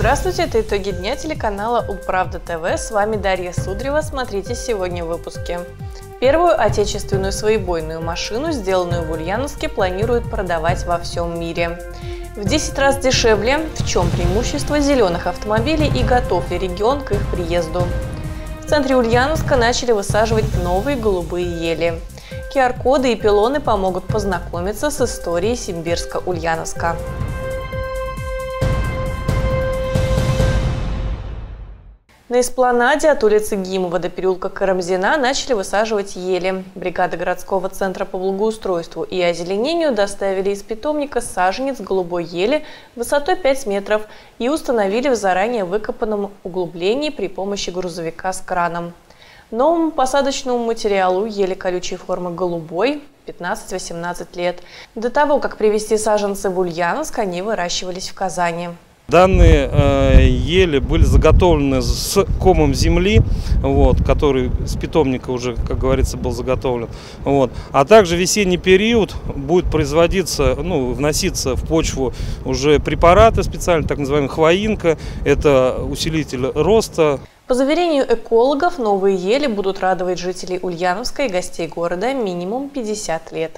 Здравствуйте, это итоги дня телеканала Управда ТВ. С вами Дарья Судрева. Смотрите сегодня в выпуске. Первую отечественную своебойную машину, сделанную в Ульяновске, планируют продавать во всем мире. В 10 раз дешевле. В чем преимущество зеленых автомобилей и готов ли регион к их приезду? В центре Ульяновска начали высаживать новые голубые ели. QR-коды и пилоны помогут познакомиться с историей Симбирска-Ульяновска. На эспланаде от улицы Гимова до переулка Карамзина начали высаживать ели. Бригады городского центра по благоустройству и озеленению доставили из питомника саженец голубой ели высотой 5 метров и установили в заранее выкопанном углублении при помощи грузовика с краном. Новому посадочному материалу ели колючей формы голубой 15-18 лет. До того, как привезти саженцы в Ульяновск, они выращивались в Казани. Данные ели были заготовлены с комом земли, который с питомника уже, как говорится, был заготовлен. А также в весенний период будет производиться, вноситься в почву уже препараты специально, так называемая хвоинка, это усилитель роста. По заверению экологов, новые ели будут радовать жителей Ульяновска и гостей города минимум 50 лет.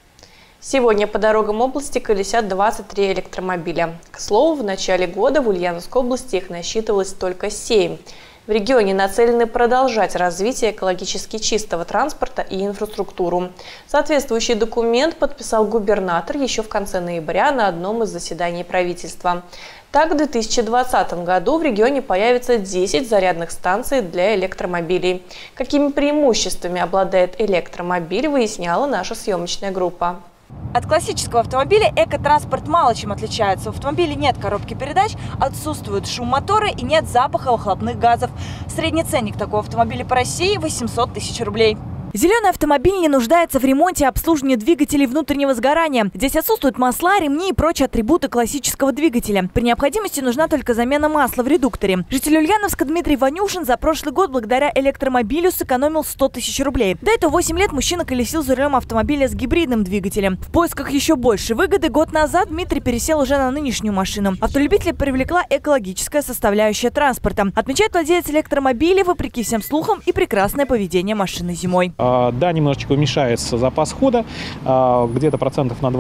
Сегодня по дорогам области колесят 23 электромобиля. К слову, в начале года в Ульяновской области их насчитывалось только 7. В регионе нацелены продолжать развитие экологически чистого транспорта и инфраструктуру. Соответствующий документ подписал губернатор еще в конце ноября на одном из заседаний правительства. Так, в 2020 году в регионе появится 10 зарядных станций для электромобилей. Какими преимуществами обладает электромобиль, выясняла наша съемочная группа. От классического автомобиля экотранспорт мало чем отличается. В автомобиле нет коробки передач, отсутствует шум мотора и нет запаха выхлопных газов. Средний ценник такого автомобиля по России – 800 тысяч рублей. Зеленый автомобиль не нуждается в ремонте и обслуживании двигателей внутреннего сгорания. Здесь отсутствуют масла, ремни и прочие атрибуты классического двигателя. При необходимости нужна только замена масла в редукторе. Житель Ульяновска Дмитрий Ванюшин за прошлый год благодаря электромобилю сэкономил 100 тысяч рублей. До этого 8 лет мужчина колесил за рулем автомобиля с гибридным двигателем. В поисках еще большей выгоды год назад Дмитрий пересел уже на нынешнюю машину. Автолюбителя привлекла экологическая составляющая транспорта. Отмечает владелец электромобиля, вопреки всем слухам, и прекрасное поведение машины зимой. Да, немножечко уменьшается запас хода, где-то процентов на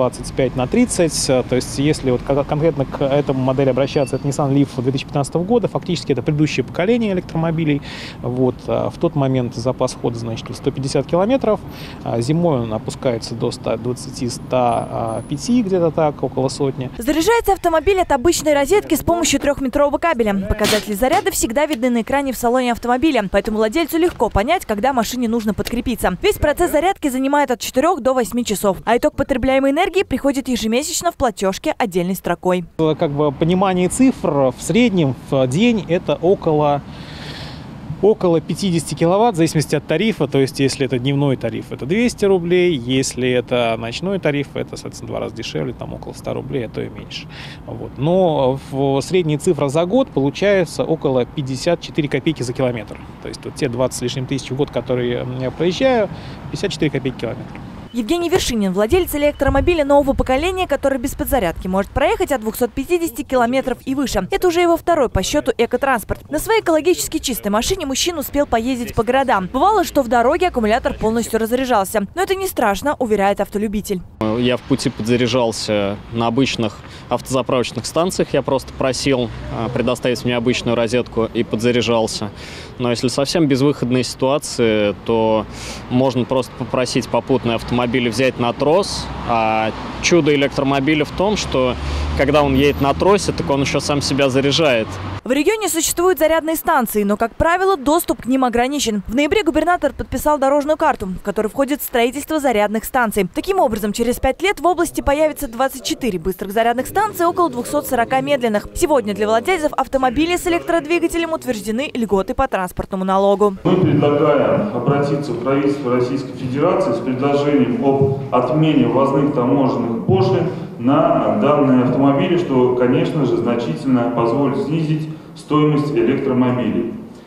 25-30. То есть, если конкретно к этому модели обращаться, это Nissan Leaf 2015 года, фактически это предыдущее поколение электромобилей. В тот момент запас хода, 150 километров. Зимой он опускается до 120-105, где-то так, около сотни. Заряжается автомобиль от обычной розетки с помощью 3-метрового кабеля. Показатели заряда всегда видны на экране в салоне автомобиля, поэтому владельцу легко понять, когда машине нужно подкрепиться. Весь процесс зарядки занимает от 4 до 8 часов, а итог потребляемой энергии приходит ежемесячно в платежке отдельной строкой. Понимание цифр в среднем в день это около 50 киловатт, в зависимости от тарифа. То есть, если это дневной тариф, это 200 рублей. Если это ночной тариф, это, соответственно, 2 раза дешевле, там около 100 рублей, а то и меньше. Но в средней цифра за год получается около 54 копейки за километр. То есть, те 20 с лишним тысяч в год, которые я проезжаю, 54 копейки километр. Евгений Вершинин – владелец электромобиля нового поколения, который без подзарядки может проехать от 250 километров и выше. Это уже его второй по счету экотранспорт. На своей экологически чистой машине мужчина успел поездить по городам. Бывало, что в дороге аккумулятор полностью разряжался. Но это не страшно, уверяет автолюбитель. Я в пути подзаряжался на обычных автозаправочных станциях. Я просто просил предоставить мне обычную розетку и подзаряжался. Но если совсем безвыходная ситуация, то можно просто попросить попутный автомобиль взять на трос. А чудо электромобиля в том, что когда он едет на тросе, так он еще сам себя заряжает. В регионе существуют зарядные станции, но, как правило, доступ к ним ограничен. В ноябре губернатор подписал дорожную карту, в которой входит строительство зарядных станций. Таким образом, через 5 лет в области появится 24 быстрых зарядных станций, около 240 медленных. Сегодня для владельцев автомобилей с электродвигателем утверждены льготы по транспортному налогу. Мы предлагаем обратиться в правительство Российской Федерации с предложением об отмене ввозных таможенных пошлин на данные автомобили, что, конечно же, значительно позволит снизить стоимость электромобилей.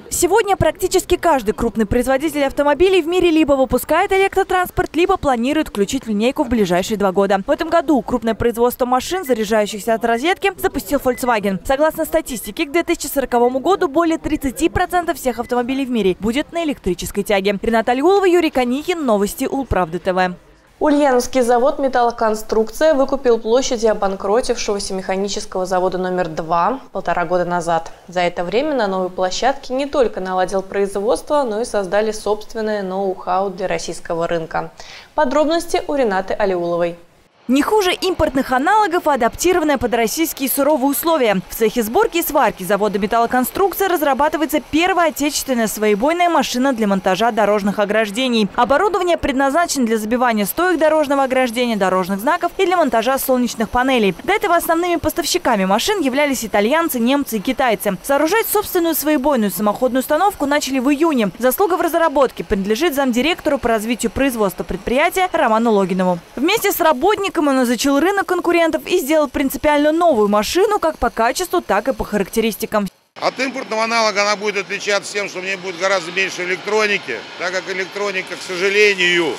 Сегодня практически каждый крупный производитель автомобилей в мире либо выпускает электротранспорт, либо планирует включить в линейку в ближайшие 2 года. В этом году крупное производство машин, заряжающихся от розетки, запустил Volkswagen. Согласно статистике, к 2040 году более 30% всех автомобилей в мире будет на электрической тяге. Рената Алиулова, Юрий Конихин. Новости Улправды ТВ. Ульяновский завод «Металлоконструкция» выкупил площади обанкротившегося механического завода номер 2 1,5 года назад. За это время на новой площадке не только наладил производство, но и создали собственное ноу-хау для российского рынка. Подробности у Ренаты Алиуловой. Не хуже импортных аналогов, а адаптированная под российские суровые условия. В цехе сборки и сварки завода «Металлоконструкция» разрабатывается первая отечественная своебойная машина для монтажа дорожных ограждений. Оборудование предназначено для забивания стоек дорожного ограждения, дорожных знаков и для монтажа солнечных панелей. До этого основными поставщиками машин являлись итальянцы, немцы и китайцы. Сооружать собственную своебойную самоходную установку начали в июне. Заслуга в разработке принадлежит замдиректору по развитию производства предприятия Роману Логинову. Вместе с работником он изучил рынок конкурентов и сделал принципиально новую машину как по качеству, так и по характеристикам. От импортного аналога она будет отличаться тем, что в ней будет гораздо меньше электроники, так как электроника, к сожалению,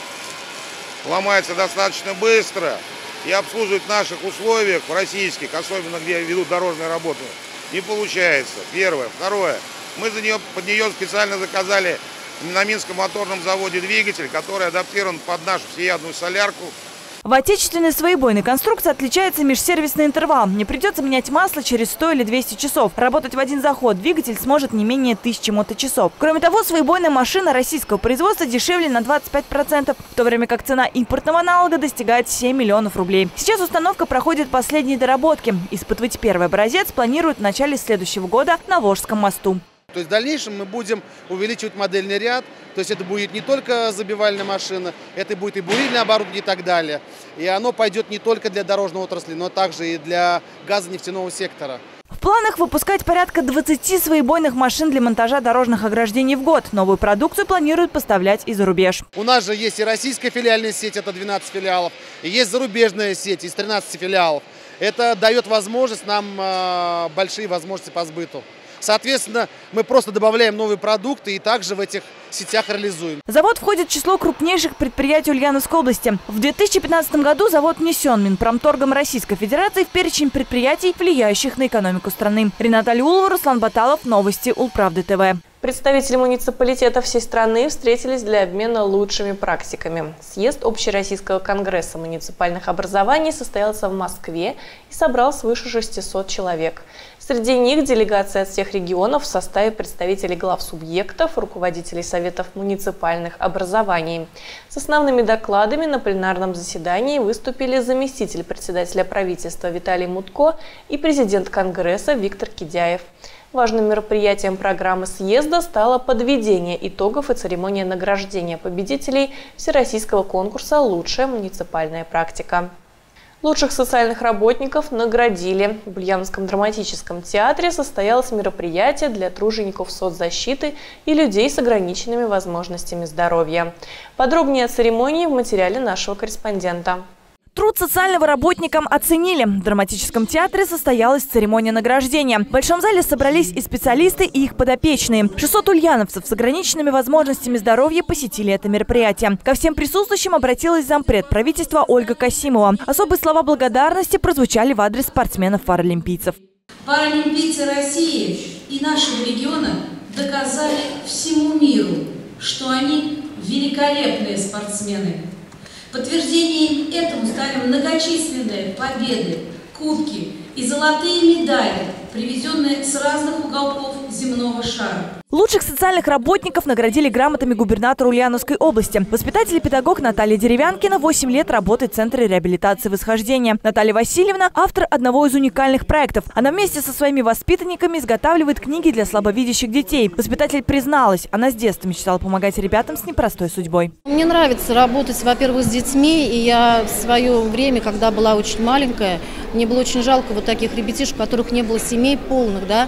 ломается достаточно быстро и обслуживать в наших условиях, в российских, особенно где ведут дорожные работы, не получается. Первое. Второе. Мы под нее специально заказали на Минском моторном заводе двигатель, который адаптирован под нашу всеядную солярку. В отечественной своебойной конструкции отличается межсервисный интервал. Не придется менять масло через 100 или 200 часов. Работать в один заход двигатель сможет не менее 1000 моточасов. Кроме того, своебойная машина российского производства дешевле на 25%, в то время как цена импортного аналога достигает 7 миллионов рублей. Сейчас установка проходит последние доработки. Испытывать первый образец планируют в начале следующего года на Волжском мосту. То есть в дальнейшем мы будем увеличивать модельный ряд, то есть это будет не только забивальная машина, это будет и бурильное оборудование и так далее. И оно пойдет не только для дорожной отрасли, но также и для газонефтяного сектора. В планах выпускать порядка 20 своебойных машин для монтажа дорожных ограждений в год. Новую продукцию планируют поставлять и за рубеж. У нас же есть и российская филиальная сеть, это 12 филиалов, и есть зарубежная сеть из 13 филиалов. Это дает возможность нам большие возможности по сбыту. Соответственно, мы просто добавляем новые продукты и также в этих сетях реализуем. Завод входит в число крупнейших предприятий Ульяновской области. В 2015 году завод внесен Минпромторгом Российской Федерации в перечень предприятий, влияющих на экономику страны. Рената Алиулова, Руслан Баталов. Новости Улправды ТВ. Представители муниципалитетов всей страны встретились для обмена лучшими практиками. Съезд Общероссийского конгресса муниципальных образований состоялся в Москве и собрал свыше 600 человек. Среди них делегация от всех регионов в составе представителей глав субъектов, руководителей советов муниципальных образований. С основными докладами на пленарном заседании выступили заместитель председателя правительства Виталий Мутко и президент Конгресса Виктор Кидяев. Важным мероприятием программы съезда стало подведение итогов и церемония награждения победителей всероссийского конкурса «Лучшая муниципальная практика». Лучших социальных работников наградили. В Ульяновском драматическом театре состоялось мероприятие для тружеников соцзащиты и людей с ограниченными возможностями здоровья. Подробнее о церемонии в материале нашего корреспондента. Труд социального работникам оценили. В драматическом театре состоялась церемония награждения. В Большом зале собрались и специалисты, и их подопечные. 600 ульяновцев с ограниченными возможностями здоровья посетили это мероприятие. Ко всем присутствующим обратилась зампред правительства Ольга Касимова. Особые слова благодарности прозвучали в адрес спортсменов-паралимпийцев. Паралимпийцы России и нашего региона доказали всему миру, что они великолепные спортсмены. Подтверждением этому стали многочисленные победы, кубки и золотые медали, привезенные с разных уголков земного шара. Лучших социальных работников наградили грамотами губернатора Ульяновской области. Воспитатель и педагог Наталья Деревянкина 8 лет работает в Центре реабилитации «Восхождение». Наталья Васильевна – автор одного из уникальных проектов. Она вместе со своими воспитанниками изготавливает книги для слабовидящих детей. Воспитатель призналась, она с детства мечтала помогать ребятам с непростой судьбой. Мне нравится работать, во-первых, с детьми. И я в свое время, когда была очень маленькая, мне было очень жалко вот таких ребятишек, у которых не было семей полных, да,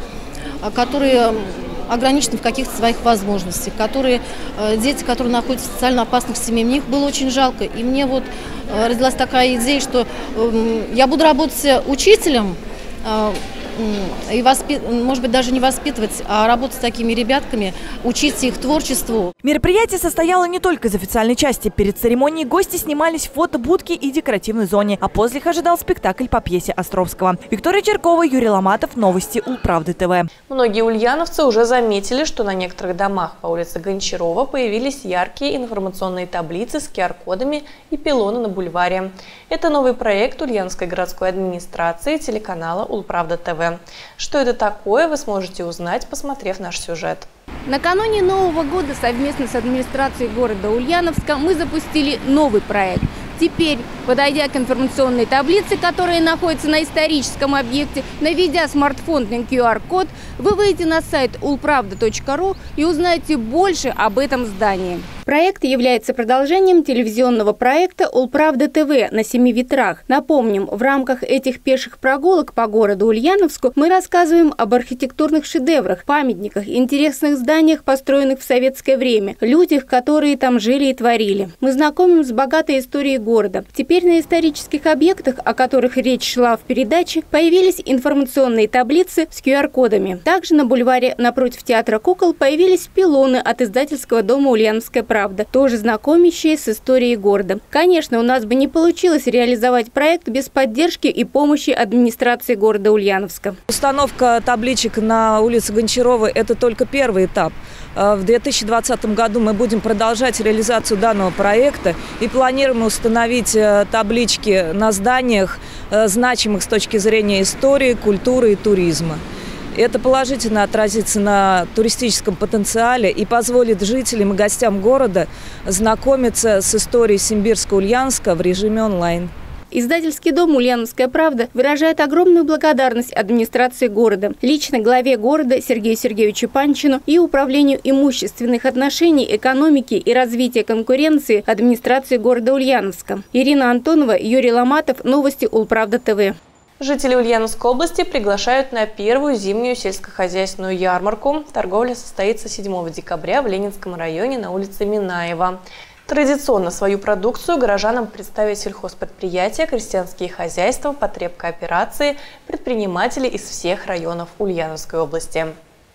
которые ограничены в каких-то своих возможностях, дети, которые находятся в социально опасных семьях, мне их было очень жалко. И мне вот родилась такая идея, что я буду работать учителем, и может быть, даже не воспитывать, а работать с такими ребятками, учиться их творчеству. Мероприятие состояло не только из официальной части. Перед церемонией гости снимались в фотобудке и декоративной зоне, а после их ожидал спектакль по пьесе Островского. Виктория Черкова, Юрий Ломатов. Новости Улправды ТВ. Многие ульяновцы уже заметили, что на некоторых домах по улице Гончарова появились яркие информационные таблицы с QR-кодами и пилоны на бульваре. Это новый проект Ульяновской городской администрации телеканала Улправда ТВ. Что это такое, вы сможете узнать, посмотрев наш сюжет. Накануне Нового года совместно с администрацией города Ульяновска мы запустили новый проект. Теперь, подойдя к информационной таблице, которая находится на историческом объекте, наведя смартфон на QR-код, вы выйдете на сайт ulpravda.ru и узнаете больше об этом здании. Проект является продолжением телевизионного проекта «Улправда ТВ» на 7 ветрах. Напомним, в рамках этих пеших прогулок по городу Ульяновску мы рассказываем об архитектурных шедеврах, памятниках, интересных зданиях, построенных в советское время, людях, которые там жили и творили. Мы знакомим с богатой историей города. Теперь на исторических объектах, о которых речь шла в передаче, появились информационные таблицы с QR-кодами. Также на бульваре напротив театра кукол появились пилоны от издательского дома «Ульяновская правда», тоже знакомящие с историей города. Конечно, у нас бы не получилось реализовать проект без поддержки и помощи администрации города Ульяновска. Установка табличек на улице Гончарова – это только первый этап. В 2020 году мы будем продолжать реализацию данного проекта и планируем установить таблички на зданиях, значимых с точки зрения истории, культуры и туризма. Это положительно отразится на туристическом потенциале и позволит жителям и гостям города знакомиться с историей Симбирска-Ульяновска в режиме онлайн. Издательский дом «Ульяновская правда» выражает огромную благодарность администрации города, лично главе города Сергею Сергеевичу Панчину и Управлению имущественных отношений, экономики и развития конкуренции администрации города Ульяновска. Ирина Антонова, Юрий Ломатов. Новости Улправда ТВ. Жители Ульяновской области приглашают на первую зимнюю сельскохозяйственную ярмарку. Торговля состоится 7 декабря в Ленинском районе на улице Минаева. Традиционно свою продукцию горожанам представят сельхозпредприятия, крестьянские хозяйства, потребкооперации, предприниматели из всех районов Ульяновской области.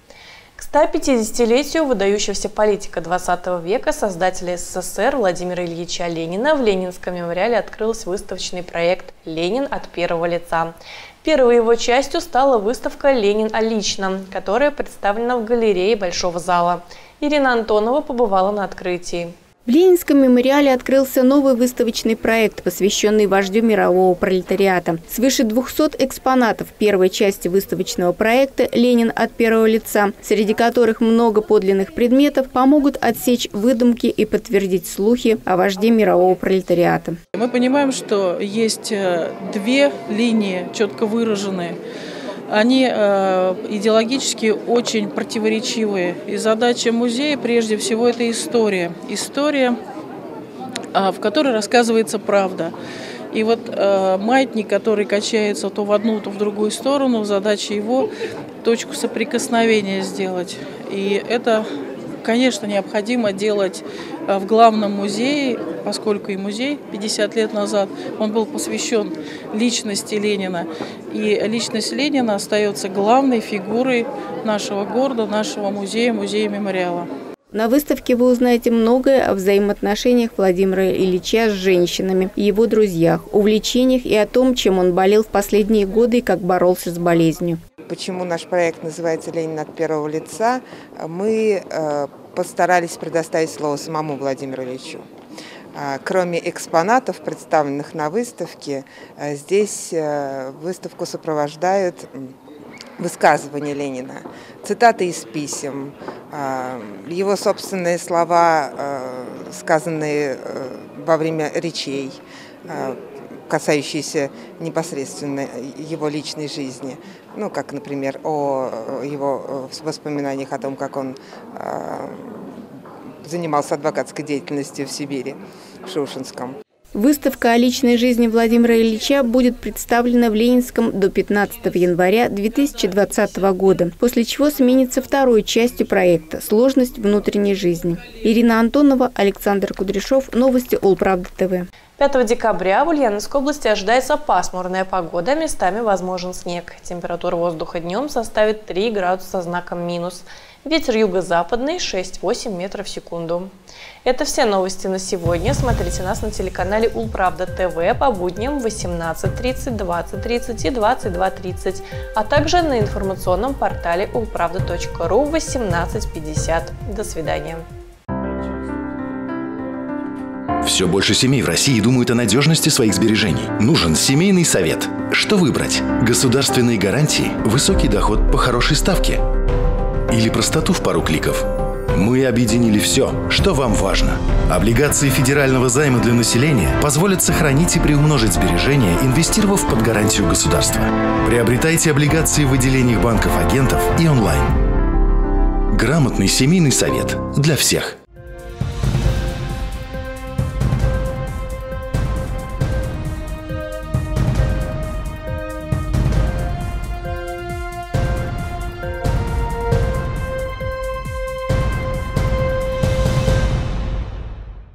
К 150-летию выдающегося политика 20 века, создателя СССР Владимира Ильича Ленина, в Ленинском мемориале открылся выставочный проект «Ленин от первого лица». Первой его частью стала выставка «Ленин о личном», которая представлена в галерее Большого зала. Ирина Антонова побывала на открытии. В Ленинском мемориале открылся новый выставочный проект, посвященный вождю мирового пролетариата. Свыше 200 экспонатов первой части выставочного проекта «Ленин от первого лица», среди которых много подлинных предметов, помогут отсечь выдумки и подтвердить слухи о вожде мирового пролетариата. Мы понимаем, что есть две линии четко выраженные. Они идеологически очень противоречивые. И задача музея, прежде всего, это история. История, в которой рассказывается правда. И вот маятник, который качается то в одну, то в другую сторону, задача его точку соприкосновения сделать. И это, конечно, необходимо делать в главном музее, поскольку и музей 50 лет назад, он был посвящен личности Ленина. И личность Ленина остается главной фигурой нашего города, нашего музея, музея-мемориала. На выставке вы узнаете многое о взаимоотношениях Владимира Ильича с женщинами, его друзьях, увлечениях и о том, чем он болел в последние годы и как боролся с болезнью. Почему наш проект называется «Ленин от первого лица»? Мы постарались предоставить слово самому Владимиру Ильичу. Кроме экспонатов, представленных на выставке, здесь выставку сопровождают высказывания Ленина, цитаты из писем, его собственные слова, сказанные во время речей, касающиеся непосредственно его личной жизни. Ну, как, например, о его воспоминаниях о том, как он занимался адвокатской деятельностью в Сибири, в Шушинском. Выставка о личной жизни Владимира Ильича будет представлена в Ленинском до 15 января 2020 года, после чего сменится второй частью проекта «Сложность внутренней жизни». Ирина Антонова, Александр Кудряшов. Новости Улправда ТВ. 5 декабря в Ульяновской области ожидается пасмурная погода, местами возможен снег. Температура воздуха днем составит 3 градуса со знаком минус. Ветер юго-западный 6-8 метров в секунду. Это все новости на сегодня. Смотрите нас на телеканале Улправда ТВ по будням в 18:30, 20:30 и 22:30, а также на информационном портале ulpravda.ru в 18:50. До свидания. Все больше семей в России думают о надежности своих сбережений. Нужен семейный совет. Что выбрать? Государственные гарантии, высокий доход по хорошей ставке или простоту в пару кликов? Мы объединили все, что вам важно. Облигации федерального займа для населения позволят сохранить и приумножить сбережения, инвестировав под гарантию государства. Приобретайте облигации в отделениях банков-агентов и онлайн. Грамотный семейный совет для всех.